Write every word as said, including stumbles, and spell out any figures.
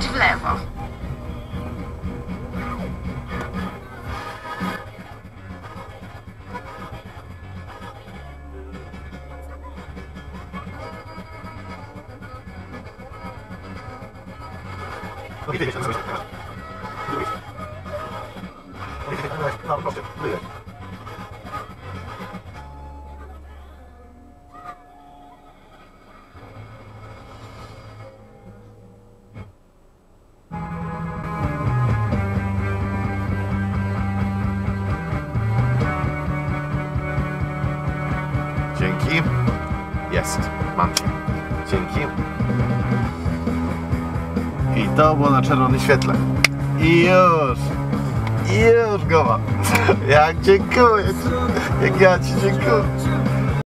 skręć w lewo. Dzięki. Jest. Mam cię. Dzięki. I to było na czerwonym świetle. I już. I już go mam. Jak dziękuję. Jak ja ci dziękuję.